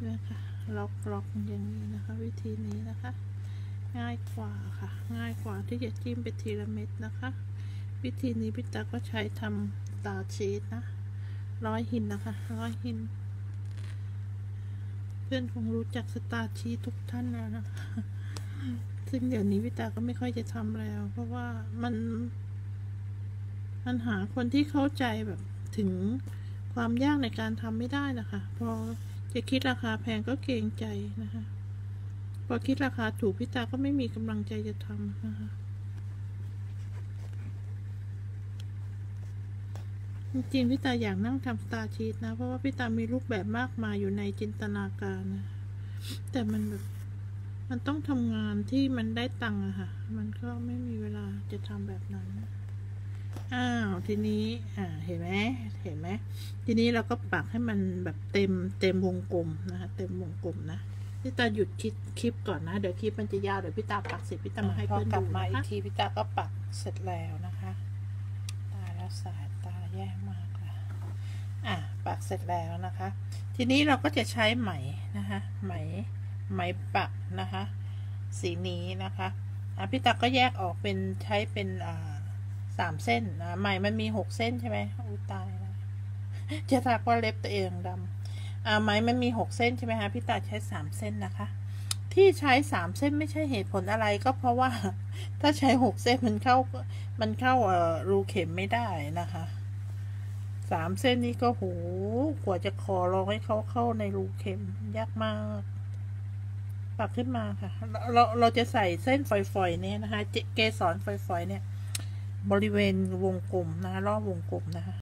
นะคะล็อกอย่างนี้นะคะ วิธีนี้นะคะ ง่ายกว่าค่ะ ง่ายกว่าที่จะจิ้มไปทีละเม็ดนะคะ วิธีนี้พี่ตาก็ใช้ทำสตาร์ชีสนะ100 หินนะคะ100 หิน เพื่อนคงรู้จักสตาร์ชีสทุกท่านแล้วนะซึ่งเดี๋ยวนี้พี่ตาก็ไม่ค่อยจะทำแล้ว เพราะว่ามันหาคนที่เข้าใจแบบถึงความยากในการทำไม่ได้นะคะพอจะคิดราคาแพงก็เกรงใจนะคะพอคิดราคาถูกพี่ตาก็ไม่มีกำลังใจจะทำนะคะจริงๆพี่ตาอยากนั่งทำสตาร์ชีสนะเพราะว่าพี่ตามีรูปแบบมากมายอยู่ในจินตนาการนะแต่มันต้องทำงานที่มันได้ตังค์อะค่ะมันก็ไม่มีเวลาจะทำแบบนั้นทีนี้เห็นไหมทีนี้เราก็ปักให้มันแบบเต็มวงกลมนะคะเต็มวงกลมนะพี่ตาหยุดคลิปก่อนนะเดี๋ยวคลิปมันจะยาวเดี๋ยวพี่ตาปักเสร็จพี่ตามาให้เพื่อนดูมาอีกทีพี่ตาก็ปักเสร็จแล้วนะคะตาแล้วสายตาแย่มากเลยปักเสร็จแล้วนะคะทีนี้เราก็จะใช้ไหมนะคะไหมปักนะคะสีนี้นะคะพี่ตาก็แยกออกเป็นใช้เป็น3 เส้นนะไหมมันมี6 เส้นใช่ไหมอุ้ยตายแล้วจะทักว่าเล็บตัวเองดำไหมมันมี6 เส้นใช่ไหมคะพี่ตาใช้3 เส้นนะคะที่ใช้3 เส้นไม่ใช่เหตุผลอะไรก็เพราะว่าถ้าใช้6 เส้นมันเข้ารูเข็มไม่ได้นะคะ3 เส้นนี้ก็โหกว่าจะขอลองให้เขาเข้าในรูเข็มยากมากปักขึ้นมาค่ะเราจะใส่เส้นฝอยๆเนี่ยนะคะเกสรฝอยๆเนี่ยบริเวณวงกลมนะคะรอบวงกลมนะคะ